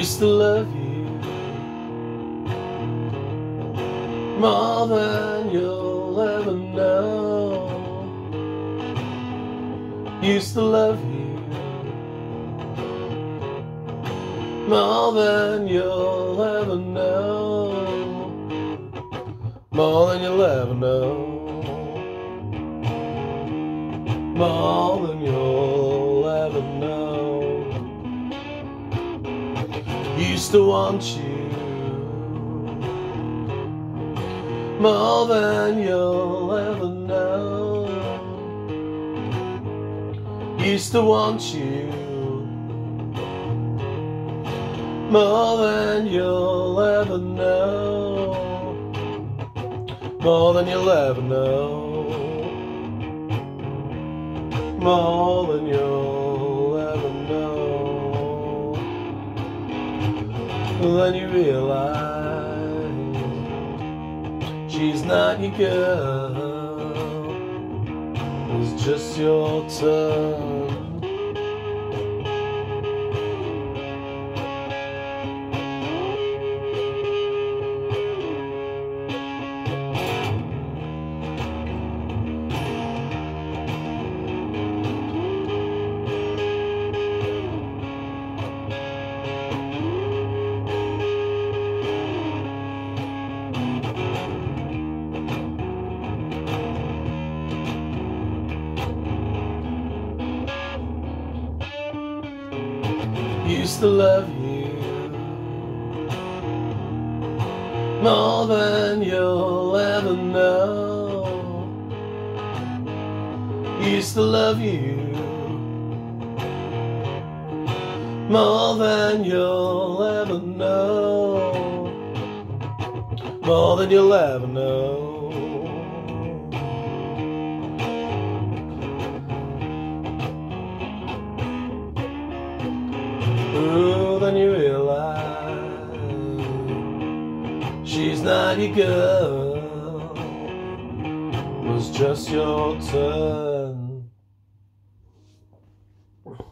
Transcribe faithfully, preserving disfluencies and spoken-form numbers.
Used to love you more than you'll ever know. Used to love you more than you'll ever know. More than you'll ever know. More than you'll ever know. Used to want you more than you'll ever know. Used to want you more than you'll ever know. More than you'll ever know. More than you'll ever know. Then you realize she's not your girl, it's just your turn. Used to love you more than you'll ever know. Used to love you more than you'll ever know. More than you'll ever know. Ooh, then you realize she's not your girl, it was just your turn.